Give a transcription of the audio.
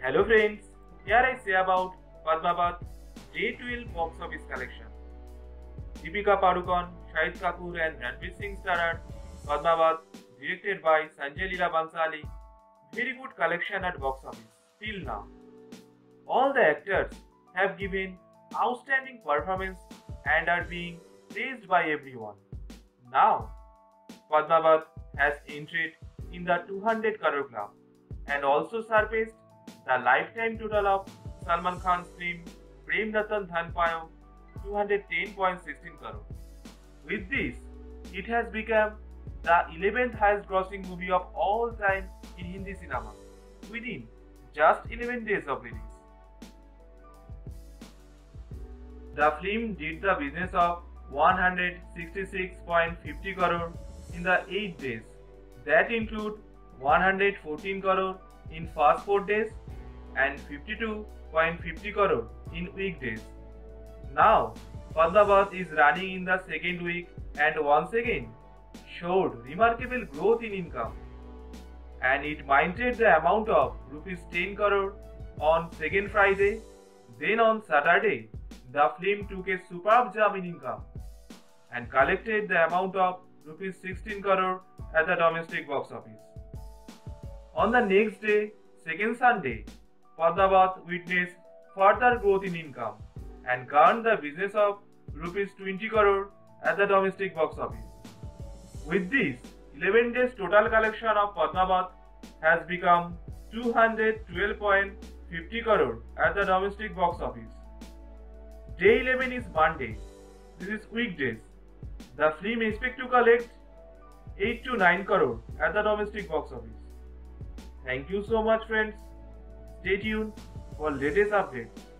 Hello friends, here I say about Padmaavat Day 12 box office collection. Deepika Padukone, Shahid Kapoor and Ranveer Singh starred Padmaavat, directed by Sanjay Leela Bhansali. Very good collection at box office till now. All the actors have given outstanding performance and are being praised by everyone. Now, Padmaavat has entered in the 200 crore club and also surpassed the lifetime total of Salman Khan's film Prem, Ratan, Dhan, Payo 210.16 crore. With this, it has become the 11th highest grossing movie of all time in Hindi cinema within just 11 days of release. The film did the business of 166.50 crore in the 8 days. That include 114 crore in first 4 days and 52.50 crore in weekdays. Now, Padmaavat is running in the second week and once again showed remarkable growth in income, and it minted the amount of rupees 10 crore on second Friday. Then on Saturday, the film took a superb jump in income and collected the amount of rupees 16 crore at the domestic box office. On the next day, second Sunday, Padmaavat witnessed further growth in income and garnered the business of rupees 20 crore at the domestic box office. With this, 11 days total collection of Padmaavat has become 212.50 crore at the domestic box office. Day 11 is Monday. This is weekdays. The film expects to collect 8 to 9 crore at the domestic box office. Thank you so much friends. Stay tuned for latest updates.